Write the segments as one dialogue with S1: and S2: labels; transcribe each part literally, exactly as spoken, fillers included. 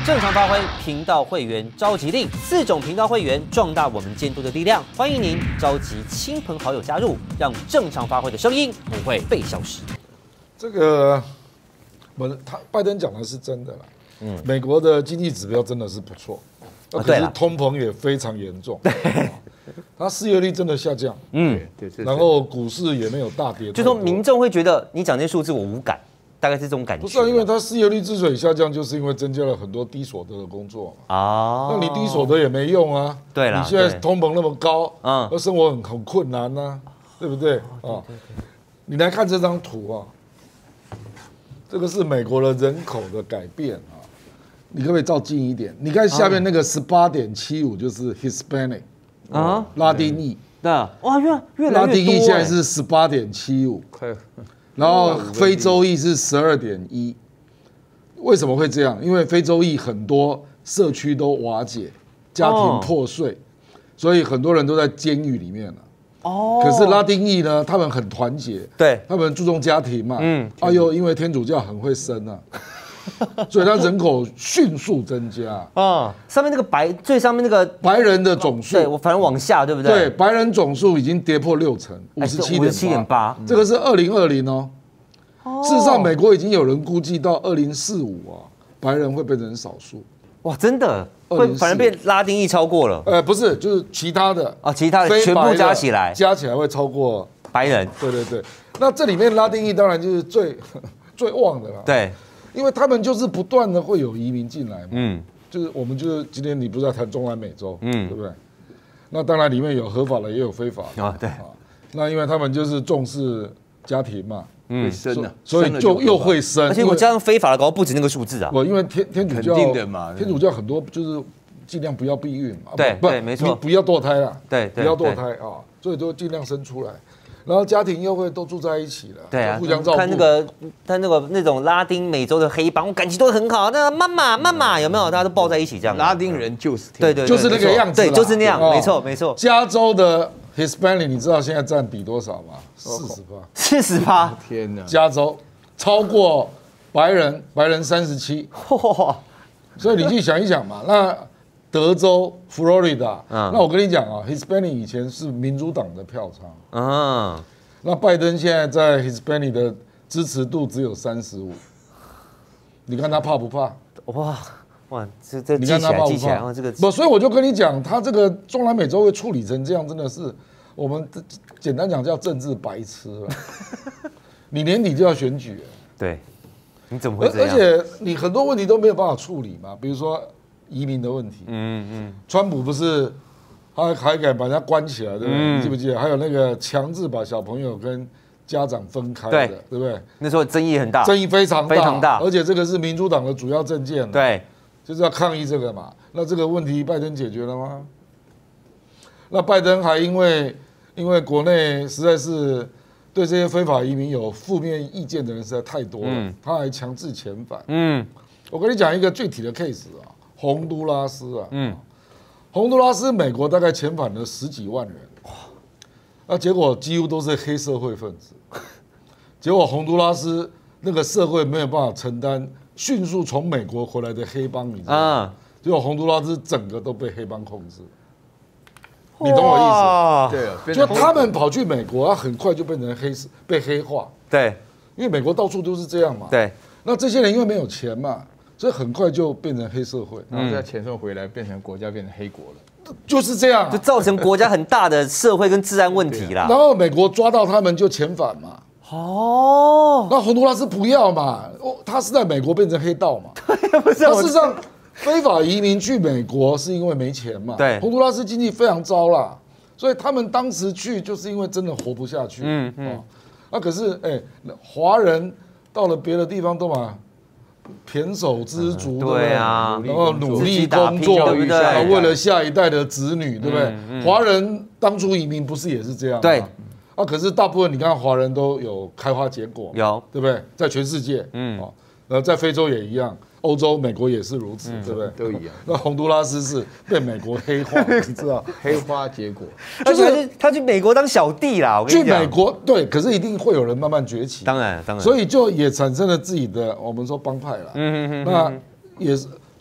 S1: 正常发挥频道会员召集令，四种频道会员壮大我们监督的力量。欢迎您召集亲朋好友加入，让正常发挥的声音不会被消失。
S2: 这个，我他拜登讲的是真的啦。嗯，美国的经济指标真的是不错，啊，可是通膨也非常严重。对，它失业率真的下降。嗯，对对。然后股市也没有大跌。
S1: 就说民众会觉得你讲这些数字我无感。大概是这种感觉，
S2: 不是啊，因为它失业率之所以下降，就是因为增加了很多低所得的工作嘛。哦，那你低所得也没用啊。
S1: 对啦，
S2: 你现在通膨那么高，嗯，那生活很很困难呐、啊，对不对？啊，你来看这张图啊，这个是美国的人口的改变啊，你可不可以照近一点？你看下面那个十八点七五就是 Hispanic 啊，拉丁裔。
S1: 对啊，哇，越越来越多。
S2: 拉丁裔现在是十八点七五。然后非洲裔是十二点一，为什么会这样？因为非洲裔很多社区都瓦解，家庭破碎，所以很多人都在监狱里面了。哦，可是拉丁裔呢，他们很团结，
S1: 对，
S2: 他们注重家庭嘛。嗯，啊又因为天主教很会生啊，所以他人口迅速增加。啊，
S1: 上面那个白最上面那个
S2: 白人的总数，
S1: 对我反正往下，对不对？
S2: 对，白人总数已经跌破六成，五十七点八，这个是二零二零哦。事实上，美国已经有人估计到二零四五啊，白人会变成少数。
S1: 哇，真的会反而被拉丁裔超过了？
S2: 呃，不是，就是其他的
S1: 啊，其他的全部加起来，
S2: 加起来会超过
S1: 白人。
S2: 对对对，那这里面拉丁裔当然就是最最旺的啦。
S1: 对，
S2: 因为他们就是不断的会有移民进来嘛。嗯，就是我们就是今天你不是在谈中南美洲，嗯，对不对？那当然里面有合法的，也有非法的啊。对啊，那因为他们就是重视家庭嘛。
S3: 会生啊，
S2: 所以就又会生，
S1: 而且我加上非法的，搞不止那个数字啊。
S2: 我因为天天主教，天主教很多就是尽量不要避孕嘛，
S1: 对对，没错，
S2: 不要堕胎啦，
S1: 对，
S2: 不要堕胎啊，所以都尽量生出来。然后家庭又会都住在一起了，
S1: 对啊，
S2: 互相照顾。
S1: 看那个，他那个那种拉丁美洲的黑帮，感情都很好。那妈妈妈妈有没有？大家都抱在一起这样。
S3: 拉丁人就是
S1: 对对，
S2: 就是那个样子，
S1: 对，就是那样，没错没错。
S2: 加州的 Hispanic 你知道现在占比多少吗？四十八，
S1: 四十八，
S3: 天哪！
S2: 加州超过白人，白人三十七，所以你去想一想嘛，那德州、Florida，那我跟你讲啊 ，Hispanic 以前是民主党的票仓，嗯，那拜登现在在 Hispanic 的支持度只有三十五，你看他怕不怕？
S1: 哇！哇，这这记起来记起来，这个
S2: 不，所以我就跟你讲，他这个中南美洲会处理成这样，真的是我们简单讲叫政治白痴了。你年底就要选举，
S1: 对，你怎么会这样？
S2: 而且你很多问题都没有办法处理嘛，比如说移民的问题。嗯嗯，川普不是他还敢把人家关起来，对不对？嗯、你记不记得？还有那个强制把小朋友跟家长分开的，对, 对不对？
S1: 那时候争议很大，
S2: 争议非常大，
S1: 非常大，
S2: 而且这个是民主党的主要政见。
S1: 对。
S2: 就是要抗议这个嘛，那这个问题拜登解决了吗？那拜登还因为因为国内实在是对这些非法移民有负面意见的人实在太多了，嗯、他还强制遣返。嗯，我跟你讲一个具体的 case 啊，洪都拉斯啊，嗯，洪都拉斯美国大概遣返了十几万人，那结果几乎都是黑社会分子，结果洪都拉斯那个社会没有办法承担。迅速从美国回来的黑帮，你知道吗？结果洪都拉斯整个都被黑帮控制，你懂我意思？对啊，就他们跑去美国，他很快就变成黑被黑化。
S1: 对，
S2: 因为美国到处都是这样嘛。
S1: 对，
S2: 那这些人因为没有钱嘛，所以很快就变成黑社会，
S3: 然后再遣送回来，变成国家变成黑国了，
S2: 就是这样，
S1: 就造成国家很大的社会跟治安问题啦。
S2: 然后美国抓到他们就遣返嘛。哦，那洪都拉斯不要嘛？哦，他是在美国变成黑道嘛？对，不是。事实上，非法移民去美国是因为没钱嘛？
S1: 对，
S2: 洪都拉斯经济非常糟啦，所以他们当时去就是因为真的活不下去。嗯嗯。哦，那可是哎，华人到了别的地方都嘛胼手知足，对不对？然后努力工作，对不对？为了下一代的子女，对不对？华人当初移民不是也是这样吗？
S1: 对。
S2: 啊，可是大部分你看华人都有开花结果，
S1: 有
S2: 对不对？在全世界，嗯，哦，然后在非洲也一样，欧洲、美国也是如此，对不对？
S3: 都一样。
S2: 那洪都拉斯是被美国黑化，你知道？
S3: 黑花结果，
S1: 就是他去美国当小弟啦。我跟你讲，
S2: 去美国对，可是一定会有人慢慢崛起，
S1: 当然当然，
S2: 所以就也产生了自己的我们说帮派啦。嗯嗯嗯，那也是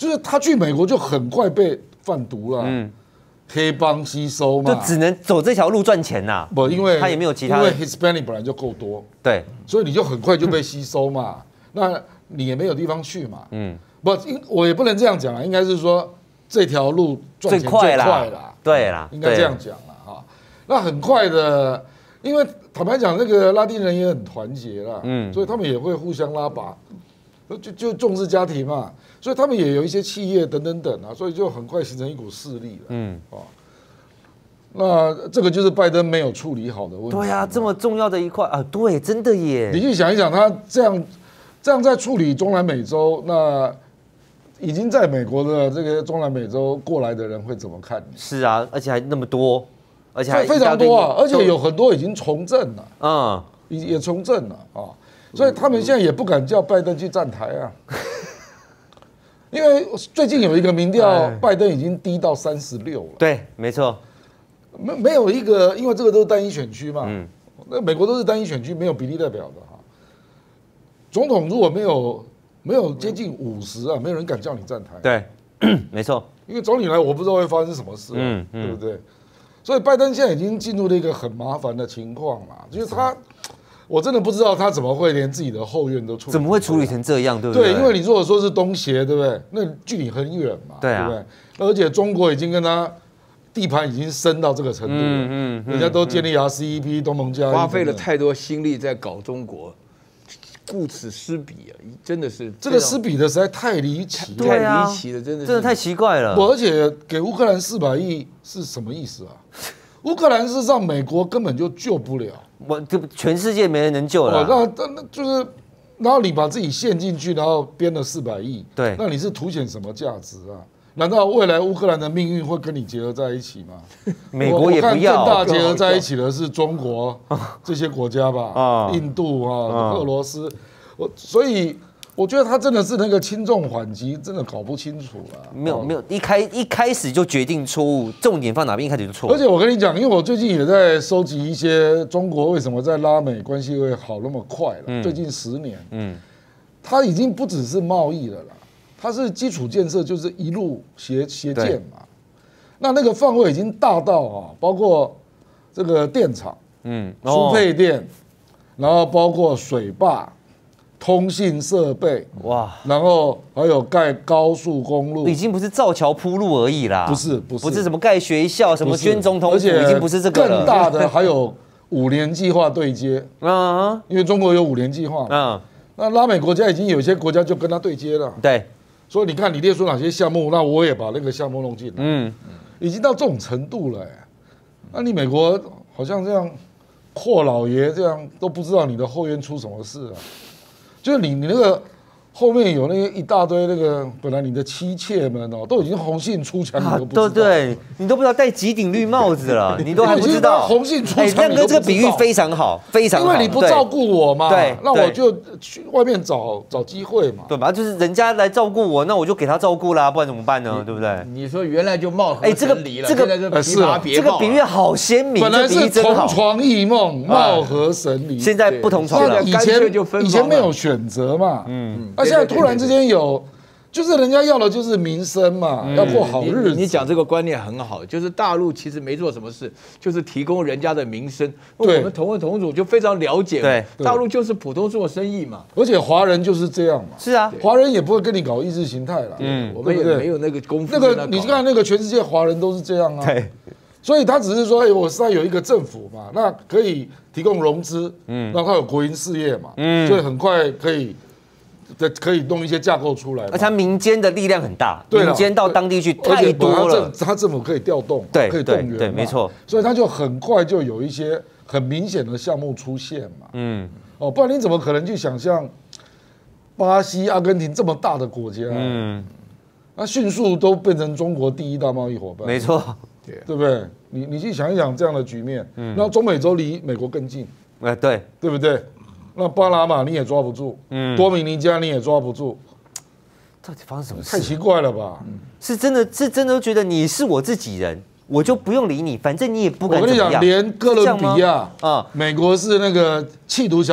S2: 就是他去美国就很快被贩毒了，
S1: 嗯，
S2: 黑帮吸收嘛，
S1: 就只能走这条路赚钱呐。
S2: 不，因为
S1: 他也没有其他的，
S2: 因为 Hispanic 本来就够多，
S1: 对，
S2: 所以你就很快就被吸收嘛，那你也没有地方去嘛，
S1: 嗯，
S2: 不，我也不能这样讲啊，应该是说这条路赚钱最快啦，
S1: 对啦，
S2: 应该这样讲啦哈。那很快的，因为坦白讲，那个拉丁人也很团结啦，嗯，所以他们也会互相拉拔，就就重视家庭嘛，所以他们也有一些企业等等等啊，所以就很快形成一股势力了，嗯，哦。那这个就是拜登没有处理好的问题。
S1: 对啊，这么重要的一块啊，对，真的耶。
S2: 你去想一想，他这样这样在处理中南美洲，那已经在美国的这个中南美洲过来的人会怎么看你？
S1: 是啊，而且还那么多，而且还
S2: 非常多啊，而且有很多已经从政了，
S1: 嗯，
S2: 也也从政了啊，所以他们现在也不敢叫拜登去站台啊。因为最近有一个民调，拜登已经低到三十六了。
S1: 对，没错。
S2: 没没有一个，因为这个都是单一选区嘛，嗯，那美国都是单一选区，没有比例代表的哈。总统如果没有没有接近五十啊，没有人敢叫你站台。
S1: 对，没错。
S2: 因为总理来，我不知道会发生什么事，嗯，嗯对不对？所以拜登现在已经进入了一个很麻烦的情况啦，就是他，我真的不知道他怎么会连自己的后院都处理，
S1: 怎么会处理成这样，对不对？
S2: 对，因为你如果说是东协，对不对？那距离很远嘛，
S1: 对啊，
S2: 对不对？而且中国已经跟他。地盘已经深到这个程度了，嗯嗯，人家都建立 R C E P 东盟加，
S3: 花费了太多心力在搞中国，顾此失彼啊，真的是
S2: 这个失彼的实在太离奇，
S1: 对啊，
S3: 太离奇了，真的
S1: 真的太奇怪了。
S2: 而且给乌克兰四百亿是什么意思啊？乌克兰事实上美国根本就救不了，
S1: 我这全世界没人能救了。
S2: 那那就是，然后你把自己陷进去，然后编了四百亿，
S1: 对，
S2: 那你是凸显什么价值啊？难道未来乌克兰的命运会跟你结合在一起吗？
S1: 美国也不要。
S2: 更大结合在一起的是中国这些国家吧，啊，印度啊，俄罗斯，我所以我觉得他真的是那个轻重缓急，真的搞不清楚了。
S1: 没有没有，一开一开始就决定错误，重点放哪边一开始就错。
S2: 而且我跟你讲，因为我最近也在收集一些中国为什么在拉美关系会好那么快了，嗯、最近十年，嗯，它已经不只是贸易了啦。它是基础建设，就是一路协协建嘛，那那个范围已经大到啊，包括这个电厂，嗯，输配电，然后包括水坝、通信设备，哇，然后还有盖高速公路，
S1: 已经不是造桥铺路而已啦，
S2: 不是不是，
S1: 不是什么盖学校、什么捐总统府，
S2: 而且
S1: 已经不是这个了。
S2: 更大的还有五年计划对接，嗯，因为中国有五年计划，嗯，那拉美国家已经有些国家就跟他对接了，
S1: 对。
S2: 所以你看，你列出哪些项目，那我也把那个项目弄进来。嗯，已经到这种程度了。那你美国好像这样，阔老爷这样都不知道你的后院出什么事啊？就是你你那个后面有那个一大堆那个本来你的妻妾们哦，都已经红杏出墙，你都不知道。
S1: 对对，你都不知道戴几顶绿帽子了，你都还不知道。
S2: 红杏出墙，
S1: 哎，亮哥这个比喻非常好，非常好。
S2: 因为你不照顾我嘛，
S1: 对，
S2: 那我就去外面找找机会嘛，
S1: 对吧？就是人家来照顾我，那我就给他照顾啦，不然怎么办呢？对不对？
S3: 你说原来就貌合神离了，这个这个
S2: 是啊，
S1: 这个比喻好鲜明，
S2: 本来是同床异梦，貌合神离，
S1: 现在不同床了。
S2: 以前以前没有选择嘛，嗯，那现在突然之间有。就是人家要的就是民生嘛，嗯、要过好日子。
S3: 你, 你讲这个观念很好，就是大陆其实没做什么事，就是提供人家的民生。我们同文同主就非常了解，
S1: 对，
S3: 大陆就是普通做生意嘛。
S2: 而且华人就是这样嘛。
S1: 是啊，
S2: 华人也不会跟你搞意识形态啦。
S3: 嗯，我们也没有那个功夫。
S2: 那个你看那个全世界华人都是这样啊。
S1: 对。
S2: 所以他只是说，哎，我现在有一个政府嘛，那可以提供融资，嗯，让他有国营事业嘛，嗯，所以很快可以。可以弄一些架构出来，
S1: 而且它民间的力量很大，民间到当地去太多了，
S2: 它政府可以调动，
S1: 对，
S2: 可以动员，
S1: 对，没错，
S2: 所以它就很快就有一些很明显的项目出现嘛，嗯，哦，不然你怎么可能去想象巴西、阿根廷这么大的国家，嗯，那迅速都变成中国第一大贸易伙伴，
S1: 没错，
S2: 对不对？你你去想一想这样的局面，嗯，然后中美洲离美国更近，
S1: 哎，对，
S2: 对不对？那巴拿马你也抓不住，嗯，多米尼加你也抓不住，
S1: 到底发生什么事？
S2: 太奇怪了吧？
S1: 是真的是真的觉得你是我自己人，我就不用理你，反正你也不敢怎么样。
S2: 我跟你讲，连哥伦比亚啊，美国是那个企图朝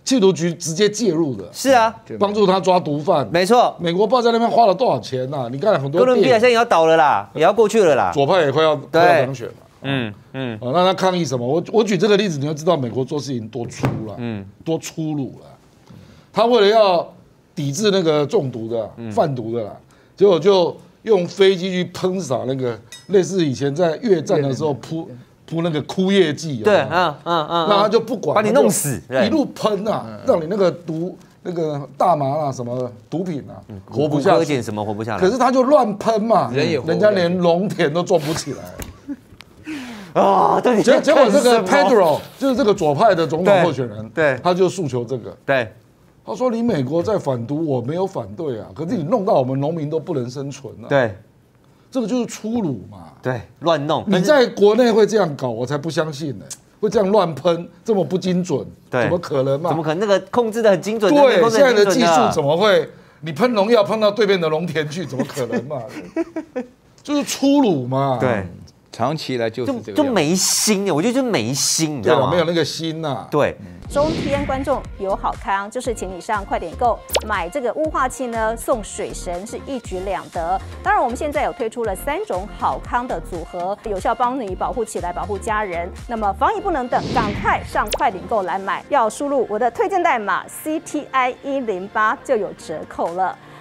S2: 缉毒局直接介入的，
S1: 是啊，
S2: 帮助他抓毒贩。
S1: 没错。
S2: 美国不知道在那边花了多少钱呐、啊？你看很多
S1: 哥伦比亚现在也要倒了啦，也要过去了啦。
S2: 左派也快要快要当选了。
S1: 嗯嗯。
S2: 哦，那他抗议什么？我我举这个例子，你要知道美国做事情多粗了，嗯，多粗鲁了。他为了要抵制那个中毒的、贩毒的啦，结果就用飞机去喷洒那个类似以前在越战的时候铺铺那个枯叶剂，
S1: 对，嗯嗯嗯，
S2: 那他就不管，
S1: 把你弄死，
S2: 一路喷啊，让你那个毒那个大麻啊什么毒品啊活不下去，
S1: 什么活不下来。
S2: 可是他就乱喷嘛，
S3: 人也
S2: 人家连农田都种不起来。
S1: 啊，对，
S2: 结结果这个 Pedro 就是这个左派的总统候选人，
S1: 对，
S2: 他就诉求这个，
S1: 对。
S2: 他说：“你美国在反毒，我没有反对啊，可是你弄到我们农民都不能生存啊。”
S1: 对，
S2: 这个就是粗鲁嘛。
S1: 对，乱弄。
S2: 你在国内会这样搞，我才不相信呢、欸。会这样乱喷，这么不精准，怎么可能嘛？
S1: 怎么可能？那个控制的很精准。
S2: 对，现在的技术怎么会？你喷农药喷到对面的农田去，怎么可能嘛？就是粗鲁嘛。
S1: 对。
S3: 长期以来就是这个
S1: 就就没心，我觉得就没心，你知道吗？
S2: 没有那个心呐、啊。
S1: 对，
S4: 中天观众有好康，就是请你上快点购买这个雾化器呢，送水神是一举两得。当然，我们现在有推出了三种好康的组合，有效帮你保护起来，保护家人。那么防疫不能等，赶快上快点购来买，要输入我的推荐代码 C T I 一零八就有折扣了。